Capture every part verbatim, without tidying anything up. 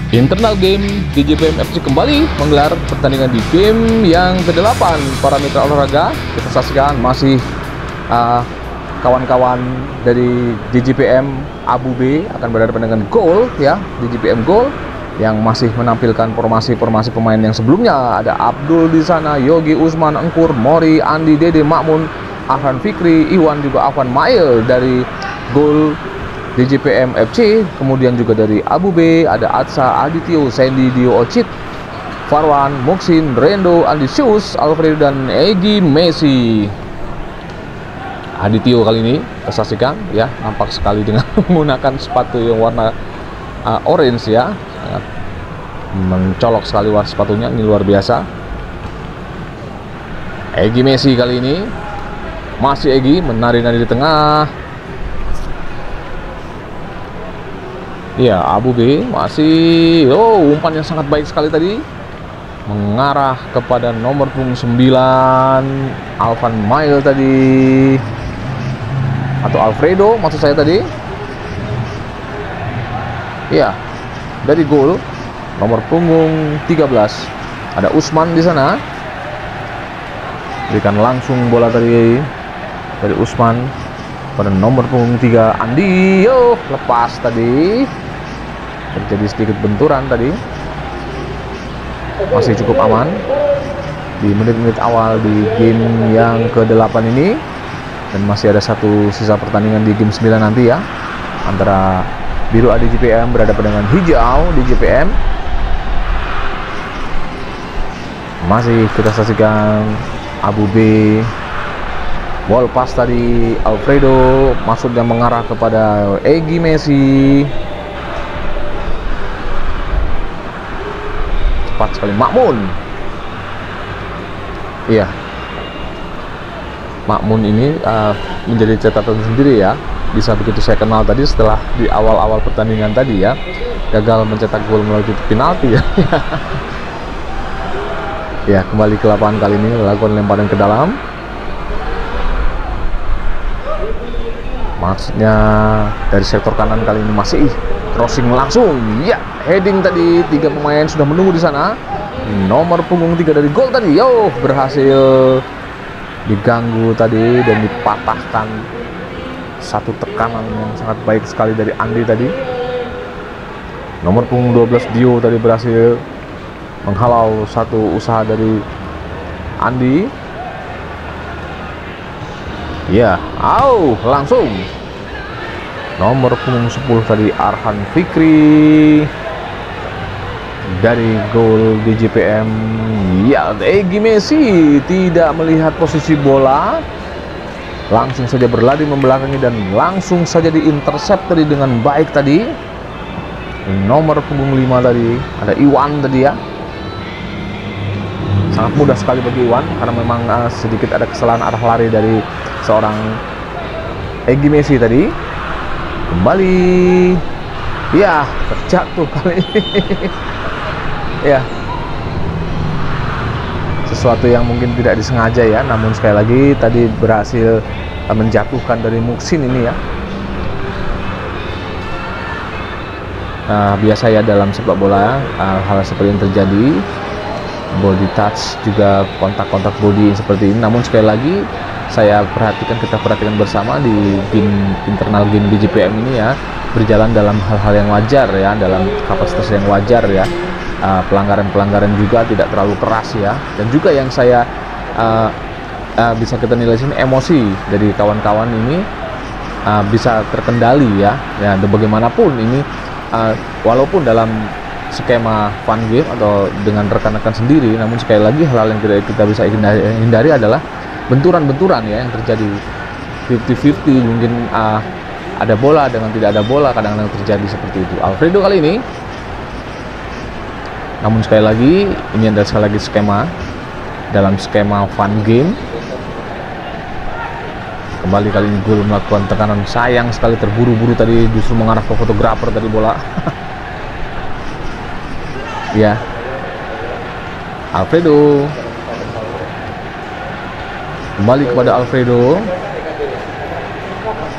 Internal game D J P M F C kembali menggelar pertandingan di game yang kedelapan para mitra olahraga. Kita saksikan masih uh, kawan-kawan dari D J P M Abu B akan berhadapan dengan Goal ya, D J P M Goal yang masih menampilkan formasi-formasi pemain yang sebelumnya. Ada Abdul di sana, Yogi, Usman, Engkur, Mori, Andi, Dede, Makmun, Arhan Fikri, Iwan, juga Afwan Mail dari Goal D J P M F C. Kemudian juga dari Abu B ada Atsa, Adityo, Sandy, Dio, Ocit, Farwan, Muksin, Rendo, Andi Sius, Alfredo, dan Egi Messi. Adityo kali ini kita saksikan ya, nampak sekali dengan menggunakan sepatu yang warna uh, orange ya, sangat mencolok sekali warna sepatunya, ini luar biasa. Egi Messi kali ini masih Egi menari-nari di tengah. Ya, Abu B masih, oh umpan yang sangat baik sekali tadi, mengarah kepada nomor punggung sembilan Alvan Mail tadi, atau Alfredo maksud saya tadi. Ya, dari Goal nomor punggung tiga belas ada Usman di sana. Berikan langsung bola tadi dari Usman pada nomor punggung tiga Andi. Yo, lepas tadi. Terjadi sedikit benturan tadi. Masih cukup aman di menit-menit awal di game yang kedelapan ini. Dan masih ada satu sisa pertandingan di game sembilan nanti ya, antara biru A D J P M berhadapan dengan hijau D J P M. Masih kita saksikan Abu B. Ball pass tadi Alfredo, maksudnya mengarah kepada Egi Messi. Cepat sekali Makmun. Iya, Makmun ini uh, menjadi catatan sendiri ya. Bisa begitu saya kenal tadi setelah di awal-awal pertandingan tadi ya, gagal mencetak gol melalui penalti ya. Ya, kembali ke lapangan kali ini melakukan lemparan ke dalam. Maksudnya dari sektor kanan kali ini masih crossing langsung. Ya, heading tadi, tiga pemain sudah menunggu di sana. Nomor punggung tiga dari Goal tadi, yo berhasil diganggu tadi dan dipatahkan. Satu tekanan yang sangat baik sekali dari Andi tadi. Nomor punggung dua belas Dio tadi berhasil menghalau satu usaha dari Andi. Ya, au, langsung nomor punggung sepuluh tadi Arhan Fikri dari Goal D J P M. Ya, Egi Messi tidak melihat posisi bola, langsung saja berlari membelakangi dan langsung saja diintercept tadi dengan baik tadi. Nomor punggung lima tadi ada Iwan tadi ya. Sangat mudah sekali bagi Iwan karena memang uh, sedikit ada kesalahan arah lari dari seorang Egi Messi tadi. Kembali, ya terjatuh kali ini. Ya, sesuatu yang mungkin tidak disengaja ya, namun sekali lagi tadi berhasil uh, menjatuhkan dari Muksin ini ya. Uh, biasa ya dalam sepak bola uh, hal seperti yang terjadi, body touch juga kontak-kontak body seperti ini. Namun sekali lagi saya perhatikan, kita perhatikan bersama di game internal game D J P M ini ya, berjalan dalam hal-hal yang wajar ya, dalam kapasitas yang wajar ya. Uh, pelanggaran-pelanggaran juga tidak terlalu keras ya, dan juga yang saya uh, uh, bisa kita nilai sini emosi dari kawan-kawan ini uh, bisa terkendali ya. Ya, dan bagaimanapun ini uh, walaupun dalam skema fun game atau dengan rekan-rekan sendiri, namun sekali lagi hal-hal yang tidak kita bisa hindari, hindari adalah benturan-benturan ya yang terjadi lima puluh lima puluh, mungkin uh, ada bola dengan tidak ada bola, kadang-kadang terjadi seperti itu. Alfredo kali ini, namun sekali lagi ini adalah sekali lagi skema dalam skema fun game. Kembali kali ini Goal melakukan tekanan, sayang sekali terburu-buru tadi, justru mengarah ke fotografer tadi bola. Ya, Alfredo kembali kepada Alfredo.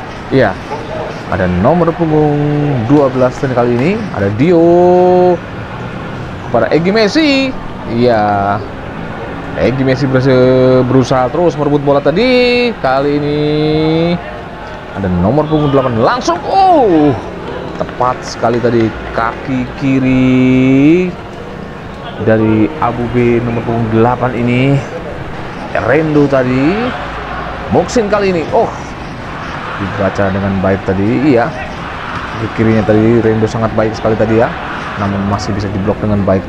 Iya, ada nomor punggung dua belas dan kali ini ada Dio. kepada Egy Messi. Iya, Egy Messi berusaha terus merebut bola tadi. Kali ini ada nomor punggung delapan langsung. Oh, tepat sekali tadi kaki kiri dari Abu B nomor punggung delapan ini. Rendo tadi. Muxin kali ini. Oh, dibaca dengan baik tadi. Iya, kaki kirinya tadi Rendo sangat baik sekali tadi ya, namun masih bisa diblok dengan baik.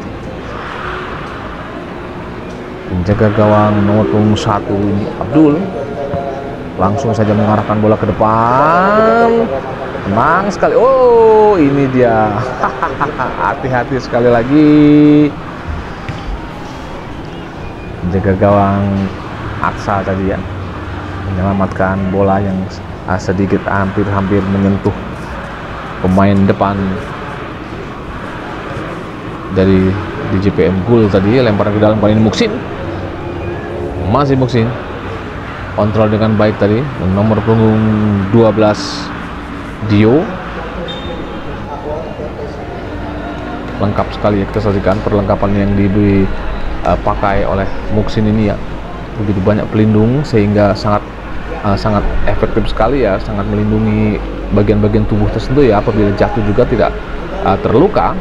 Penjaga gawang nomor punggung satu ini Abdul langsung saja mengarahkan bola ke depan. Tenang sekali. Oh, ini dia. Hati-hati sekali lagi. Penjaga gawang Aksa tadi ya, menyelamatkan bola yang sedikit hampir-hampir menyentuh pemain depan dari D J P M Gul tadi. Lemparan ke dalam, kali ini Muxin. Masih Muxin. Kontrol dengan baik tadi. Nomor punggung dua belas Dio. Lengkap sekali ya, kita saksikan perlengkapan yang dipakai uh, oleh Muxin ini ya. Begitu banyak pelindung sehingga sangat uh, sangat efektif sekali ya, sangat melindungi bagian-bagian tubuh tertentu ya, apabila jatuh juga tidak uh, terluka.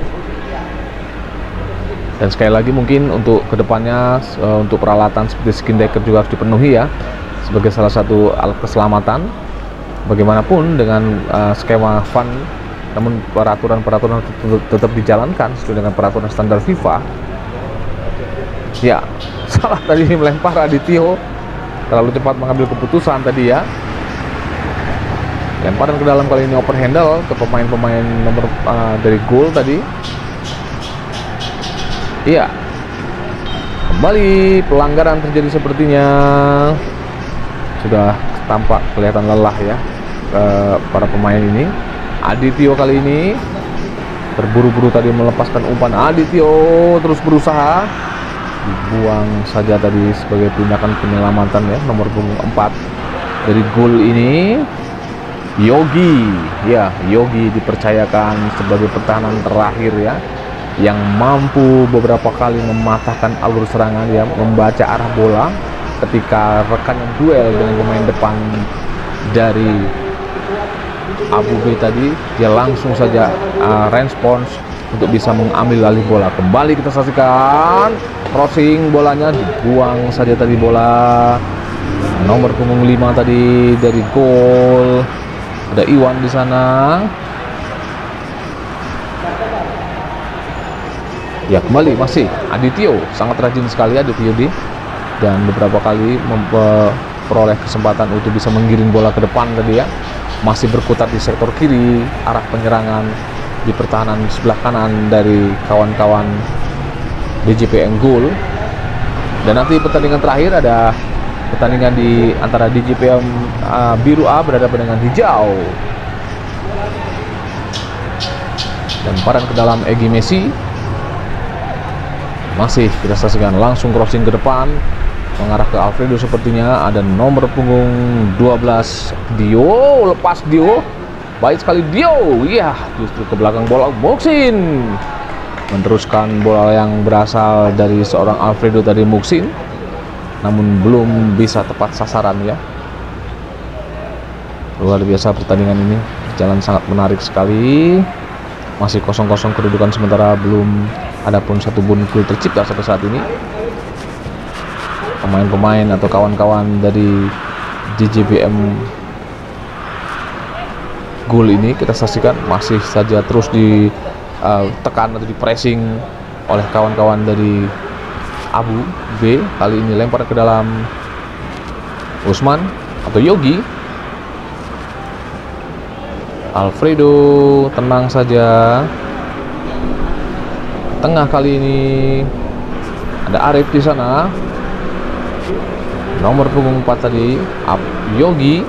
Dan sekali lagi mungkin untuk kedepannya uh, untuk peralatan seperti skin decker juga harus dipenuhi ya, sebagai salah satu alat keselamatan. Bagaimanapun dengan uh, skema fun, namun peraturan-peraturan tetap dijalankan sesuai dengan peraturan standar FIFA. Ya, salah tadi melempar Adityo, terlalu cepat mengambil keputusan tadi ya. Lemparan ke dalam kali ini open handle ke pemain-pemain nomor uh, dari gol tadi. Iya, kembali pelanggaran terjadi sepertinya. Sudah tampak kelihatan lelah ya uh, para pemain ini. Adityo kali ini terburu-buru tadi melepaskan umpan. Adityo terus berusaha, dibuang saja tadi sebagai tindakan penyelamatan ya. Nomor punggung empat dari gol ini Yogi. Ya, Yogi dipercayakan sebagai pertahanan terakhir ya, yang mampu beberapa kali mematahkan alur serangan ya, membaca arah bola ketika rekan yang duel dengan pemain depan dari Abu B tadi. Dia langsung saja uh, respons untuk bisa mengambil alih bola. Kembali kita saksikan crossing, bolanya dibuang saja tadi bola. Nomor punggung lima tadi dari gol, ada Iwan di sana. Ya, kembali masih Adityo, sangat rajin sekali Adityo di, dan beberapa kali memperoleh kesempatan untuk bisa menggiring bola ke depan tadi ya. Masih berkutat di sektor kiri, arah penyerangan di pertahanan sebelah kanan dari kawan-kawan D J P M Gul. Dan nanti pertandingan terakhir ada pertandingan di antara D J P M uh, biru A berhadapan dengan hijau. Dan lemparan ke dalam Egy Messi. Masih kita saksikan langsung crossing ke depan mengarah ke Alfredo, sepertinya ada nomor punggung dua belas Dio. Lepas Dio, baik sekali Dio. Iya, justru ke belakang bola Muxin meneruskan bola yang berasal dari seorang Alfredo tadi Muxin, namun belum bisa tepat sasaran ya. Luar biasa pertandingan ini berjalan sangat menarik sekali. Masih kosong kosong kedudukan sementara, belum ada pun satu pun gol tercipta sampai saat ini. Pemain-pemain atau kawan-kawan dari D J B M Gul ini kita saksikan masih saja terus ditekan atau di pressing oleh kawan-kawan dari Abu B. Kali ini lempar ke dalam Usman atau Yogi. Alfredo tenang saja. Tengah kali ini ada Arif di sana. Nomor punggung empat tadi Ab Yogi.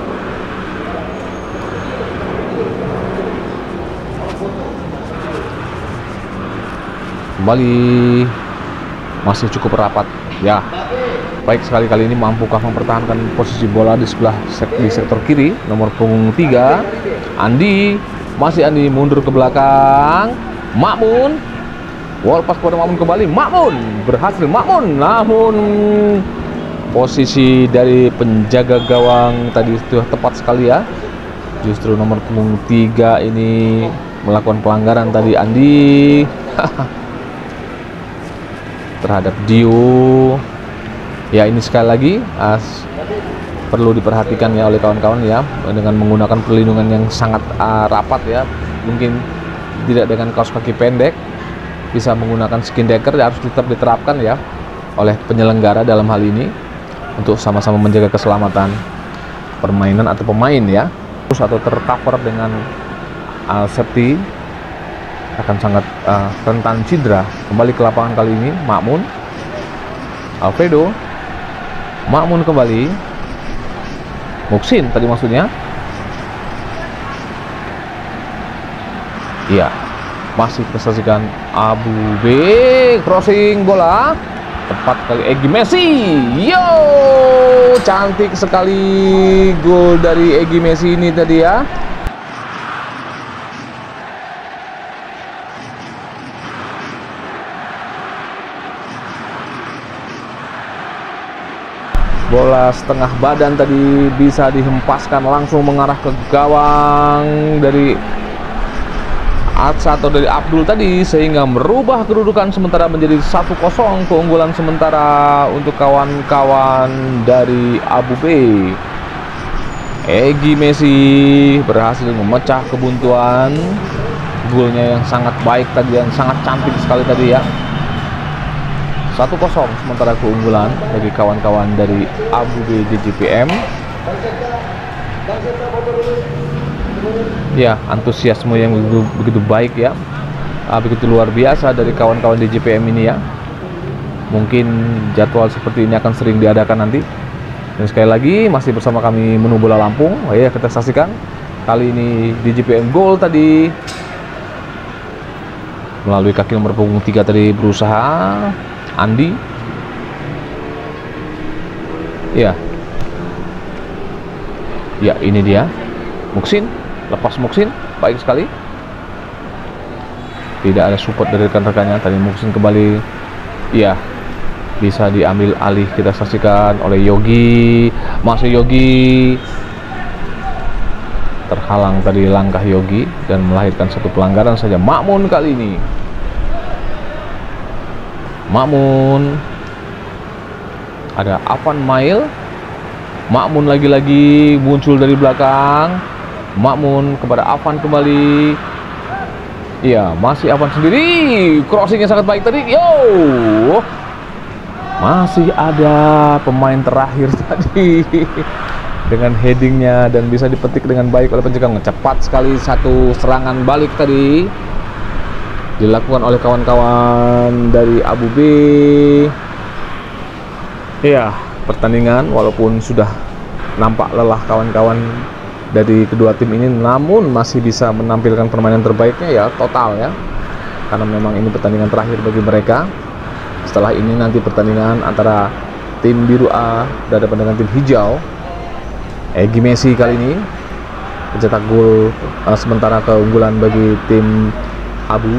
Kembali masih cukup rapat ya. Baik sekali kali ini mampukah mempertahankan posisi bola di sebelah di sektor kiri. Nomor punggung tiga Andi, masih Andi mundur ke belakang. Makmun Wall pass kepada Makmun kembali. Makmun berhasil. Makmun, namun posisi dari penjaga gawang tadi sudah tepat sekali ya. Justru nomor punggung tiga ini melakukan pelanggaran tadi, Andi terhadap Dio. Ya, ini sekali lagi as perlu diperhatikan ya oleh kawan-kawan ya, dengan menggunakan perlindungan yang sangat uh, rapat ya. Mungkin tidak dengan kaos kaki pendek, bisa menggunakan skin decker, harus tetap diterapkan ya oleh penyelenggara dalam hal ini untuk sama-sama menjaga keselamatan permainan atau pemain ya. Terus atau tercover dengan uh, safety akan sangat uh, rentan cedera. Kembali ke lapangan kali ini Makmun, Alfredo, Makmun kembali, Muksin tadi maksudnya. Iya, masih prestasikan Abu B, crossing bola tepat kali Egy Messi. Yo, cantik sekali gol dari Egy Messi ini tadi ya. Bola setengah badan tadi bisa dihempaskan langsung mengarah ke gawang dari Atsa atau dari Abdul tadi, sehingga merubah kedudukan sementara menjadi satu kosong, keunggulan sementara untuk kawan-kawan dari Abu B. Egy Messi berhasil memecah kebuntuan, golnya yang sangat baik tadi, yang sangat cantik sekali tadi ya. Satu kosong sementara keunggulan bagi kawan-kawan dari Abu B D J P M. Ya, antusiasme yang begitu, begitu baik ya, uh, begitu luar biasa dari kawan-kawan D J P M ini ya. Mungkin jadwal seperti ini akan sering diadakan nanti. Dan sekali lagi masih bersama kami Menu Bola Lampung. Oh ya, kita saksikan kali ini D J P M gol tadi melalui kaki nomor punggung tiga tadi, berusaha Andi. Ya, ya ini dia Muksin, lepas Muksin, baik sekali. Tidak ada support dari rekan-rekannya tadi. Muksin kembali, iya, bisa diambil alih, kita saksikan oleh Yogi. Masih Yogi, terhalang tadi langkah Yogi dan melahirkan satu pelanggaran saja. Makmun kali ini, Makmun, ada Afan Mail. Makmun lagi-lagi muncul dari belakang. Makmun kepada Afan kembali. Iya, masih Afan sendiri. Crossingnya sangat baik tadi. Yo, masih ada pemain terakhir tadi dengan headingnya dan bisa dipetik dengan baik oleh penjaga. Cepat sekali satu serangan balik tadi dilakukan oleh kawan-kawan dari Abu B. Iya, pertandingan walaupun sudah nampak lelah kawan-kawan dari kedua tim ini, namun masih bisa menampilkan permainan terbaiknya ya, total ya, karena memang ini pertandingan terakhir bagi mereka. Setelah ini nanti pertandingan antara tim biru A berhadapan dengan tim hijau. Egy Messi kali ini mencetak gol uh, sementara keunggulan bagi tim Abu.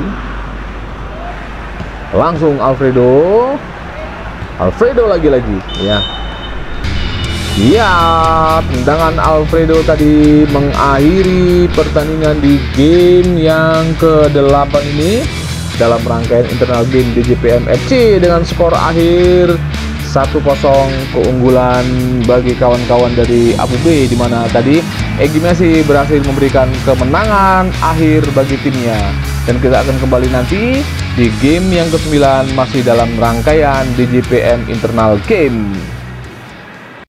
Langsung Alfredo, Alfredo lagi-lagi ya. Ya, tendangan Alfredo tadi mengakhiri pertandingan di game yang ke delapan ini dalam rangkaian internal game D J P M F C dengan skor akhir satu kosong, keunggulan bagi kawan-kawan dari Abu B, di mana tadi Egy Messi berhasil memberikan kemenangan akhir bagi timnya. Dan kita akan kembali nanti di game yang kesembilan masih dalam rangkaian D J P M internal game.